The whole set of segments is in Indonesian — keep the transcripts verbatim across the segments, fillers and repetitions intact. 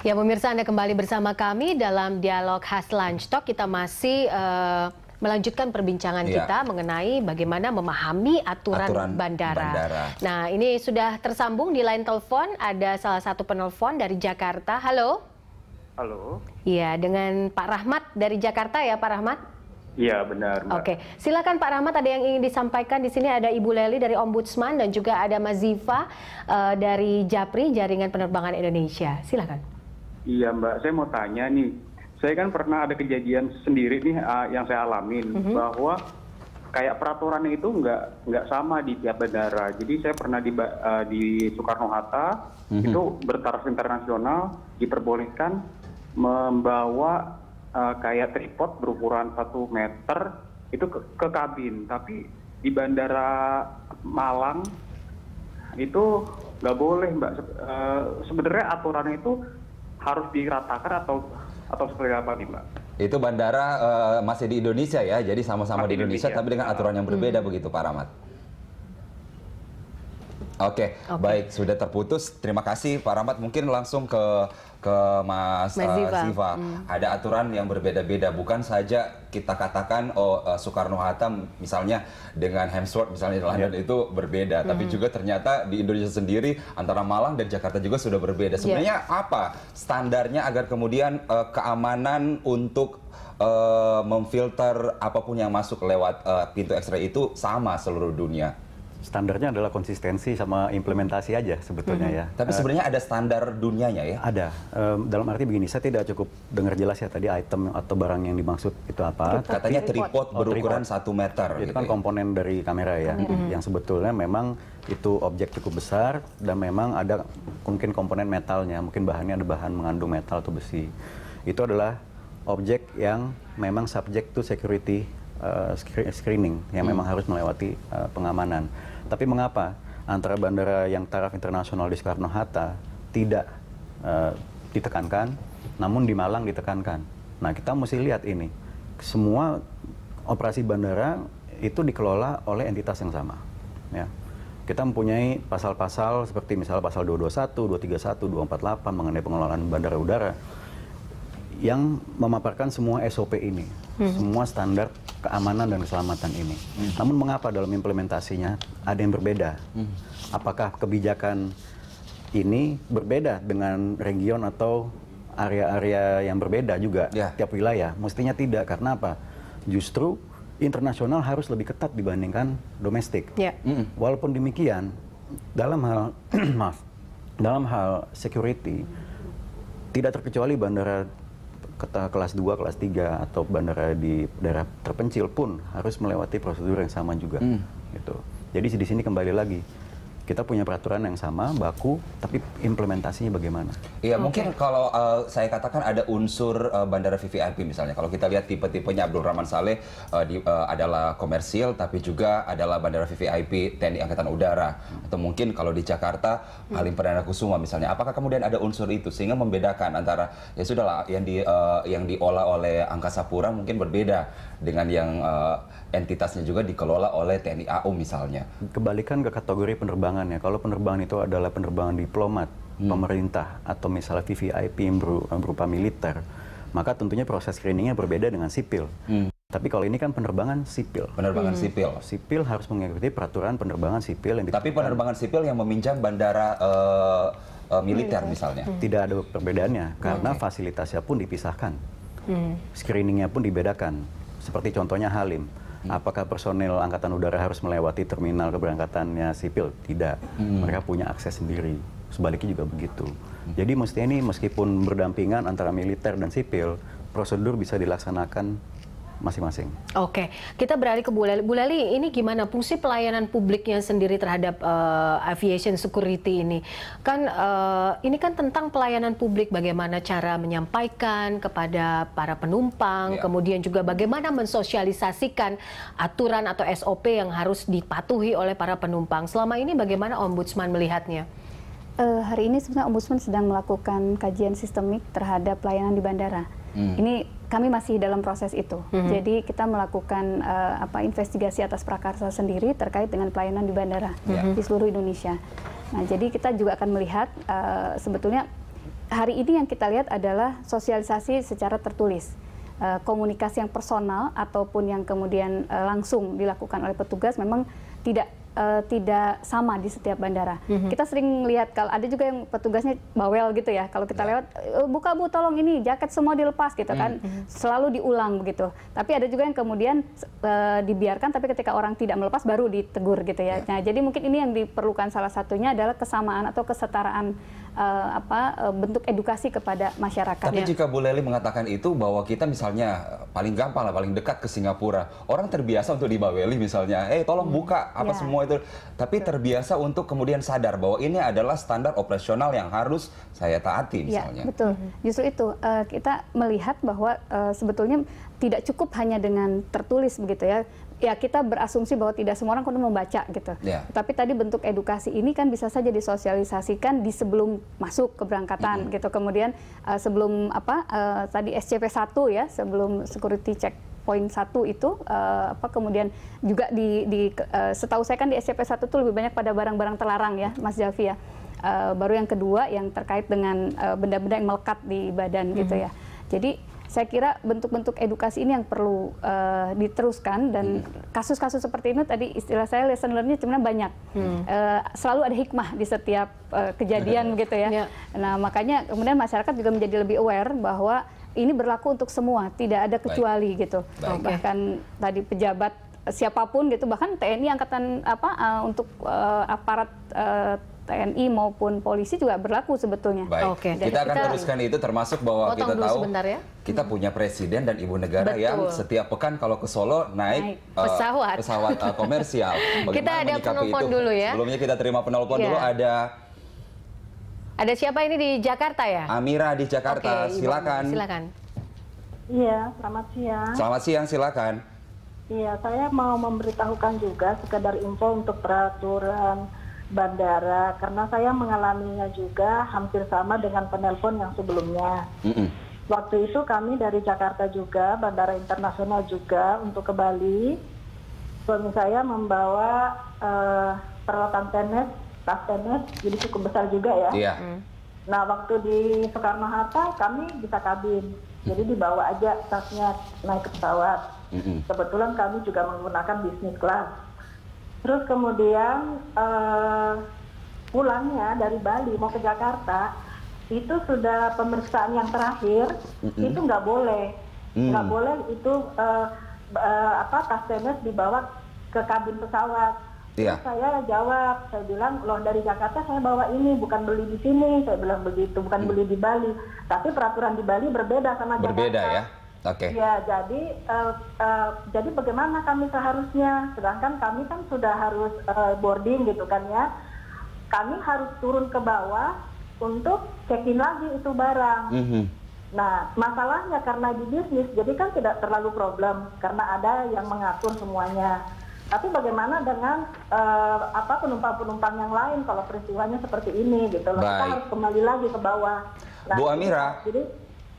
Ya pemirsa, Anda kembali bersama kami dalam dialog khas Lunch Talk. Kita masih uh, melanjutkan perbincangan ya. kita mengenai bagaimana memahami aturan, aturan bandara. bandara. Nah, ini sudah tersambung di line telepon. Ada salah satu penelpon dari Jakarta. Halo. Halo. Iya, dengan Pak Rahmat dari Jakarta ya, Pak Rahmat? Iya, benar, Mbak. Oke, silakan Pak Rahmat, ada yang ingin disampaikan. Di sini ada Ibu Leli dari Ombudsman dan juga ada Mas Ziva uh, dari Japri, Jaringan Penerbangan Indonesia. Silakan. Iya, Mbak, saya mau tanya nih. Saya kan pernah ada kejadian sendiri nih uh, yang saya alamin, mm-hmm. bahwa kayak peraturannya itu nggak nggak sama di tiap bandara. Jadi saya pernah di uh, di Soekarno-Hatta, mm-hmm. itu bertaraf internasional diperbolehkan membawa uh, kayak tripod berukuran satu meter itu ke, ke kabin. Tapi di bandara Malang itu nggak boleh, Mbak. Uh, sebenarnya aturannya itu harus diratakan atau atau seperti apa nih, Mbak? Itu bandara uh, masih di Indonesia ya, jadi sama-sama di Indonesia, Indonesia tapi dengan aturan yang berbeda, hmm. begitu Pak Rahmat. Oke, okay. okay. Baik, sudah terputus. Terima kasih Pak Rahmat. Mungkin langsung ke ke Mas, Mas uh, Ziva. Ziva. Hmm. Ada aturan yang berbeda-beda. Bukan saja kita katakan oh uh, Soekarno-Hatta misalnya dengan Hemsworth misalnya di London yeah. itu berbeda, hmm. tapi juga ternyata di Indonesia sendiri antara Malang dan Jakarta juga sudah berbeda. Sebenarnya yeah. apa standarnya agar kemudian uh, keamanan untuk uh, memfilter apapun yang masuk lewat uh, pintu X-ray itu sama seluruh dunia? Standarnya adalah konsistensi sama implementasi aja sebetulnya mm-hmm. ya. Tapi sebenarnya ada standar dunianya ya? Ada. Um, dalam arti begini, saya tidak cukup dengar jelas ya tadi item atau barang yang dimaksud itu apa. Katanya tripod oh, berukuran satu meter. Itu gitu kan ya? Komponen dari kamera ya, mm-hmm. yang sebetulnya memang itu objek cukup besar dan memang ada mungkin komponen metalnya, mungkin bahannya ada bahan mengandung metal atau besi. Itu adalah objek yang memang subject to security uh, screening yang hmm. memang harus melewati uh, pengamanan. Tapi mengapa antara bandara yang taraf internasional di Soekarno-Hatta tidak uh, ditekankan, namun di Malang ditekankan? Nah, kita mesti lihat ini. Semua operasi bandara itu dikelola oleh entitas yang sama. Ya. Kita mempunyai pasal-pasal seperti misalnya pasal dua ratus dua puluh satu, dua ratus tiga puluh satu, dua ratus empat puluh delapan mengenai pengelolaan bandara udara yang memaparkan semua S O P ini, hmm. semua standar keamanan dan keselamatan ini. Hmm. Namun mengapa dalam implementasinya ada yang berbeda? Hmm. Apakah kebijakan ini berbeda dengan region atau area-area yang berbeda juga yeah. tiap wilayah? Mestinya tidak, karena apa? Justru internasional harus lebih ketat dibandingkan domestik. Yeah. Hmm. Walaupun demikian, dalam hal maaf, dalam hal security tidak terkecuali bandara kata kelas dua, kelas tiga atau bandara di daerah terpencil pun harus melewati prosedur yang sama juga. Hmm. Gitu. Jadi di sini kembali lagi kita punya peraturan yang sama, baku, tapi implementasinya bagaimana? Iya, okay. Mungkin kalau uh, saya katakan ada unsur uh, bandara V V I P misalnya. Kalau kita lihat tipe-tipenya Abdul Rahman Saleh uh, di, uh, adalah komersil, tapi juga adalah bandara V V I P T N I Angkatan Udara. Hmm. Atau mungkin kalau di Jakarta, hmm. Halim Perdana Kusuma misalnya. Apakah kemudian ada unsur itu sehingga membedakan antara ya sudahlah yang di uh, yang diolah oleh Angkasa Pura mungkin berbeda dengan yang uh, entitasnya juga dikelola oleh T N I A U misalnya. Kembalikan ke kategori penerbangan ya. Kalau penerbangan itu adalah penerbangan diplomat, hmm. pemerintah, atau misalnya V V I P yang berupa militer, maka tentunya proses screeningnya berbeda dengan sipil. Hmm. Tapi kalau ini kan penerbangan sipil. Penerbangan hmm. sipil. Sipil harus mengikuti peraturan penerbangan sipil yang Tapi penerbangan sipil yang meminjam bandara uh, uh, militer hmm. misalnya? Hmm. Tidak ada perbedaannya, karena okay. fasilitasnya pun dipisahkan. Hmm. Screeningnya pun dibedakan. Seperti contohnya Halim. Apakah personel Angkatan Udara harus melewati terminal keberangkatannya sipil? Tidak. Hmm. Mereka punya akses sendiri. Sebaliknya juga begitu. Hmm. Jadi mestinya ini meskipun berdampingan antara militer dan sipil, prosedur bisa dilaksanakan masing-masing. Oke, kita beralih ke Bu Leli. Bu Leli, ini gimana fungsi pelayanan publiknya sendiri terhadap uh, aviation security ini? Kan uh, ini kan tentang pelayanan publik, bagaimana cara menyampaikan kepada para penumpang, yeah. kemudian juga bagaimana mensosialisasikan aturan atau S O P yang harus dipatuhi oleh para penumpang. Selama ini bagaimana Ombudsman melihatnya? Uh, hari ini sebenarnya Ombudsman sedang melakukan kajian sistemik terhadap pelayanan di bandara. Hmm. Ini kami masih dalam proses itu. Hmm. Jadi kita melakukan uh, apa investigasi atas prakarsa sendiri terkait dengan pelayanan di bandara hmm. di seluruh Indonesia. Nah, jadi kita juga akan melihat uh, sebetulnya hari ini yang kita lihat adalah sosialisasi secara tertulis. Uh, komunikasi yang personal ataupun yang kemudian uh, langsung dilakukan oleh petugas memang tidak uh, tidak sama di setiap bandara. Mm-hmm. Kita sering lihat kalau ada juga yang petugasnya bawel gitu ya. Kalau kita lewat, buka Bu, tolong ini jaket semua dilepas gitu kan. Mm-hmm. Selalu diulang begitu. Tapi ada juga yang kemudian uh, dibiarkan, tapi ketika orang tidak melepas baru ditegur gitu ya. Yeah. Nah, jadi mungkin ini yang diperlukan salah satunya adalah kesamaan atau kesetaraan Uh, apa uh, bentuk edukasi kepada masyarakat. Tapi ya. jika Bu Lely mengatakan itu bahwa kita misalnya paling gampang lah, paling dekat ke Singapura, orang terbiasa untuk dibaweli misalnya, eh tolong buka apa ya. semua itu, tapi terbiasa untuk kemudian sadar bahwa ini adalah standar operasional yang harus saya taati misalnya. Ya, betul. Justru itu uh, kita melihat bahwa uh, sebetulnya tidak cukup hanya dengan tertulis begitu ya. Ya kita berasumsi bahwa tidak semua orang kemudian membaca gitu. Yeah. Tapi tadi bentuk edukasi ini kan bisa saja disosialisasikan di sebelum masuk keberangkatan mm-hmm. gitu. Kemudian uh, sebelum apa uh, tadi S C P satu ya, sebelum security checkpoint satu itu uh, apa kemudian juga di, di uh, setahu saya kan di S C P satu itu lebih banyak pada barang-barang terlarang ya, Mas Javi ya. Uh, baru yang kedua yang terkait dengan uh, benda-benda yang melekat di badan mm-hmm. gitu ya. Jadi saya kira bentuk-bentuk edukasi ini yang perlu uh, diteruskan dan kasus-kasus hmm. seperti ini tadi istilah saya lesson learn-nya sebenarnya banyak. Hmm. Uh, selalu ada hikmah di setiap uh, kejadian gitu ya. Yeah. Nah makanya kemudian masyarakat juga menjadi lebih aware bahwa ini berlaku untuk semua, tidak ada kecuali Baik. gitu. Baik. Bahkan okay. tadi pejabat siapapun gitu, bahkan T N I angkatan apa uh, untuk uh, aparat uh, T N I maupun polisi juga berlaku sebetulnya. Baik, okay. kita akan kita teruskan itu termasuk bahwa kita tahu ya. kita punya presiden dan ibu negara Betul. yang setiap pekan kalau ke Solo naik, naik. Uh, pesawat, pesawat uh, komersial. Bagaimana kita ada penelpon dulu ya. Sebelumnya kita terima penelpon yeah. dulu ada. Ada siapa ini di Jakarta ya? Amira di Jakarta, okay, silakan. Silakan. Iya, selamat siang. Selamat siang, silakan. Iya, saya mau memberitahukan juga sekedar info untuk peraturan bandara karena saya mengalaminya juga hampir sama dengan penelpon yang sebelumnya. Mm-mm. Waktu itu kami dari Jakarta juga, Bandara Internasional juga untuk ke Bali. Suami saya membawa uh, peralatan tenis, tas tenis, jadi cukup besar juga ya. Yeah. Mm. Nah waktu di Soekarno-Hatta kami bisa kabin, mm. jadi dibawa aja tasnya naik ke pesawat. Mm-mm. Kebetulan kami juga menggunakan business class. Terus kemudian uh, pulangnya dari Bali mau ke Jakarta itu sudah pemeriksaan yang terakhir mm-hmm. itu nggak boleh nggak mm. boleh itu uh, uh, apa tas tenis dibawa ke kabin pesawat. Yeah. Saya jawab, saya bilang loh dari Jakarta saya bawa ini bukan beli di sini, saya bilang begitu, bukan mm. beli di Bali. Tapi peraturan di Bali berbeda sama Jakarta. Berbeda ya. Oke. Okay. Ya, jadi uh, uh, jadi bagaimana kami seharusnya, sedangkan kami kan sudah harus uh, boarding gitu kan ya, kami harus turun ke bawah untuk check-in lagi itu barang. Mm-hmm. Nah, masalahnya karena di bisnis, jadi kan tidak terlalu problem karena ada yang mengatur semuanya. Tapi bagaimana dengan uh, apa penumpang-penumpang yang lain kalau peristiwanya seperti ini gitu loh, kita harus kembali lagi ke bawah. Nah, Bu Amira. Jadi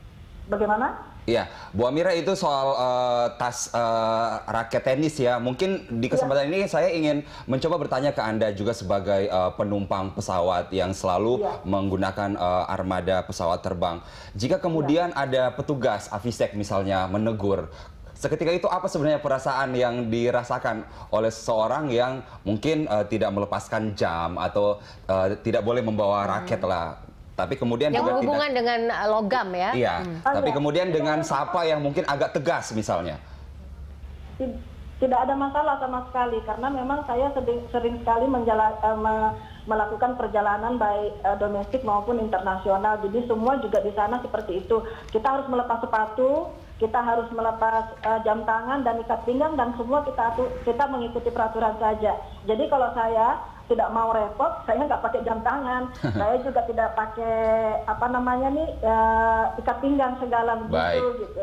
bagaimana? Iya, Bu Amira itu soal uh, tas uh, raket tenis ya. Mungkin di kesempatan ya. ini saya ingin mencoba bertanya ke Anda juga sebagai uh, penumpang pesawat yang selalu ya. menggunakan uh, armada pesawat terbang. Jika kemudian ya. ada petugas Avisek misalnya menegur, seketika itu apa sebenarnya perasaan yang dirasakan oleh seseorang yang mungkin uh, tidak melepaskan jam atau uh, tidak boleh membawa raket hmm. lah? Tapi kemudian yang juga berhubungan tidak, dengan logam ya. Iya. Hmm. Tapi kemudian dengan sapa yang mungkin agak tegas misalnya. Tidak ada masalah sama sekali karena memang saya sering, sering sekali menjala, uh, me, melakukan perjalanan baik uh, domestik maupun internasional. Jadi semua juga di sana seperti itu. Kita harus melepas sepatu, kita harus melepas uh, jam tangan dan ikat pinggang dan semua kita kita mengikuti peraturan saja. Jadi kalau saya tidak mau repot, saya nggak pakai jam tangan, saya juga tidak pakai apa namanya nih uh, ikat pinggang segala begitu gitu.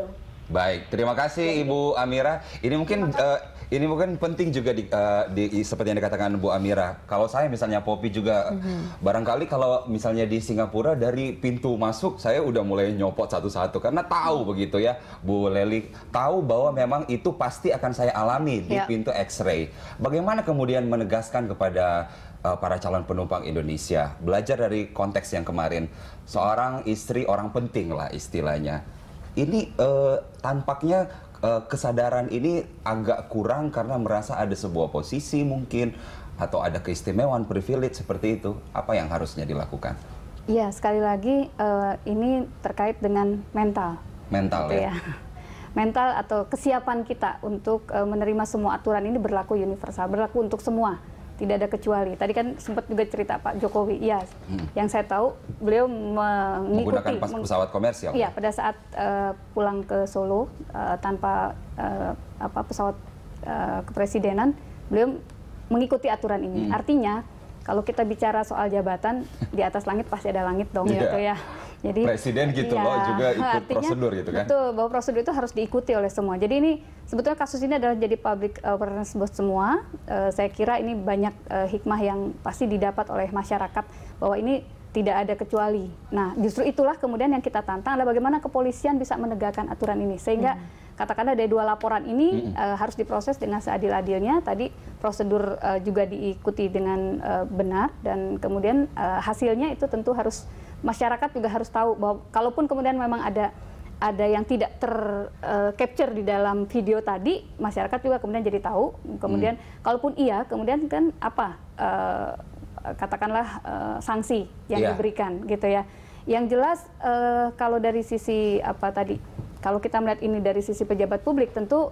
Baik, terima kasih Ibu Amira. Ini mungkin uh, ini mungkin penting juga di, uh, di seperti yang dikatakan Bu Amira. Kalau saya misalnya Poppy juga mm-hmm. barangkali kalau misalnya di Singapura dari pintu masuk saya udah mulai nyopot satu-satu karena tahu begitu ya Bu Lely, tahu bahwa memang itu pasti akan saya alami di yeah. pintu X-ray. Bagaimana kemudian menegaskan kepada uh, para calon penumpang Indonesia, belajar dari konteks yang kemarin, seorang istri orang penting lah istilahnya. Ini uh, tampaknya uh, kesadaran ini agak kurang karena merasa ada sebuah posisi mungkin atau ada keistimewaan privilege seperti itu. Apa yang harusnya dilakukan? Iya, sekali lagi uh, ini terkait dengan mental. Mental gitu ya? ya. Mental atau kesiapan kita untuk uh, menerima semua aturan ini berlaku universal, berlaku untuk semua. Tidak ada kecuali. Tadi kan sempat juga cerita Pak Jokowi, ya, hmm. yang saya tahu beliau mengikuti menggunakan pas pesawat komersial. Iya, pada saat uh, pulang ke Solo uh, tanpa uh, apa pesawat uh, kepresidenan, beliau mengikuti aturan ini. Hmm. Artinya kalau kita bicara soal jabatan di atas langit pasti ada langit dong, yeah. gitu ya. Jadi presiden gitu ya, loh juga ikut artinya, prosedur gitu kan. Betul, bahwa prosedur itu harus diikuti oleh semua. Jadi ini sebetulnya kasus ini adalah jadi public awareness buat semua. Uh, saya kira ini banyak uh, hikmah yang pasti didapat oleh masyarakat bahwa ini tidak ada kecuali. Nah, justru itulah kemudian yang kita tantang adalah bagaimana kepolisian bisa menegakkan aturan ini sehingga hmm. katakanlah dari dua laporan ini hmm. uh, harus diproses dengan seadil-adilnya. Tadi prosedur uh, juga diikuti dengan uh, benar dan kemudian uh, hasilnya itu tentu harus masyarakat juga harus tahu bahwa kalaupun kemudian memang ada ada yang tidak ter-capture uh, di dalam video tadi, masyarakat juga kemudian jadi tahu. Kemudian hmm. kalaupun iya, kemudian kan apa uh, katakanlah uh, sanksi yang yeah. diberikan gitu ya. Yang jelas uh, kalau dari sisi apa tadi, kalau kita melihat ini dari sisi pejabat publik tentu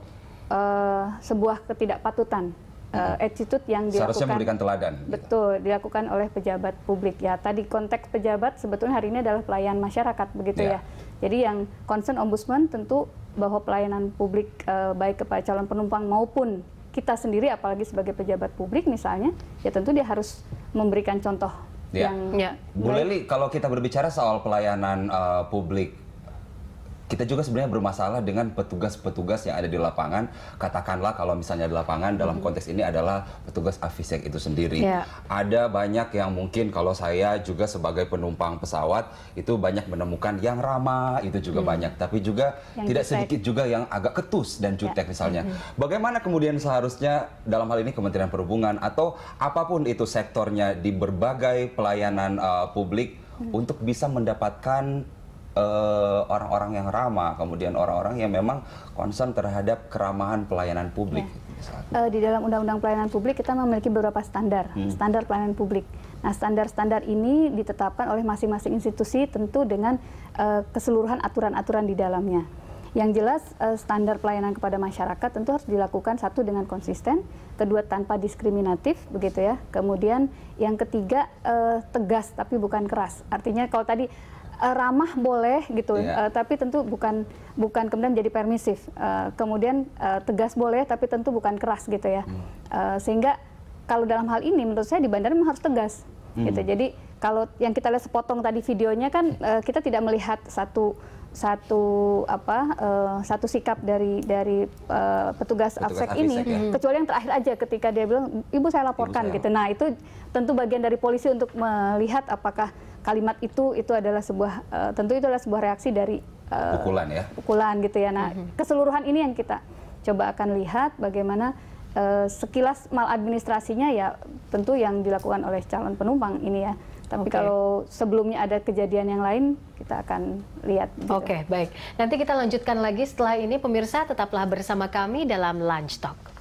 uh, sebuah ketidakpatutan. Uh, attitude yang dilakukan, seharusnya memberikan teladan. Betul, gitu. Dilakukan oleh pejabat publik. Ya, tadi konteks pejabat sebetulnya hari ini adalah pelayan masyarakat, begitu yeah. ya. Jadi yang concern ombudsman tentu bahwa pelayanan publik uh, baik kepada calon penumpang maupun kita sendiri, apalagi sebagai pejabat publik misalnya, ya tentu dia harus memberikan contoh yeah. yang yeah. Bu Lely, kalau kita berbicara soal pelayanan uh, publik, kita juga sebenarnya bermasalah dengan petugas-petugas yang ada di lapangan. Katakanlah kalau misalnya di lapangan dalam konteks ini adalah petugas Avisec itu sendiri. Yeah. Ada banyak yang mungkin kalau saya juga sebagai penumpang pesawat itu banyak menemukan yang ramah, itu juga hmm. banyak. Tapi juga yang tidak jutek. sedikit juga yang agak ketus dan jutek yeah. misalnya. Hmm. Bagaimana kemudian seharusnya dalam hal ini Kementerian Perhubungan atau apapun itu sektornya di berbagai pelayanan uh, publik hmm. untuk bisa mendapatkan orang-orang uh, yang ramah, kemudian orang-orang yang memang concern terhadap keramahan pelayanan publik. Ya. Uh, di dalam Undang-Undang Pelayanan Publik kita memiliki beberapa standar, hmm. standar pelayanan publik. Nah, standar-standar ini ditetapkan oleh masing-masing institusi tentu dengan uh, keseluruhan aturan-aturan di dalamnya. Yang jelas uh, standar pelayanan kepada masyarakat tentu harus dilakukan satu dengan konsisten, kedua tanpa diskriminatif, begitu ya. Kemudian yang ketiga uh, tegas tapi bukan keras. Artinya kalau tadi ramah boleh gitu, yeah. uh, tapi tentu bukan bukan kemudian jadi permisif. Uh, kemudian uh, tegas boleh, tapi tentu bukan keras gitu ya. Hmm. Uh, sehingga kalau dalam hal ini menurut saya di bandara memang harus tegas. Hmm. Gitu. Jadi kalau yang kita lihat sepotong tadi videonya kan uh, kita tidak melihat satu satu apa uh, satu sikap dari dari uh, petugas, petugas Avisec ini, ya. kecuali yang terakhir aja ketika dia bilang ibu saya laporkan Ibu saya. gitu. Nah itu tentu bagian dari polisi untuk melihat apakah kalimat itu itu adalah sebuah uh, tentu itu adalah sebuah reaksi dari uh, pukulan ya pukulan gitu ya. Nah mm-hmm. keseluruhan ini yang kita coba akan lihat bagaimana uh, sekilas maladministrasinya ya tentu yang dilakukan oleh calon penumpang ini ya. Tapi okay. kalau sebelumnya ada kejadian yang lain, kita akan lihat. Gitu. Oke, okay, baik. Nanti kita lanjutkan lagi setelah ini. Pemirsa, tetaplah bersama kami dalam Lunch Talk.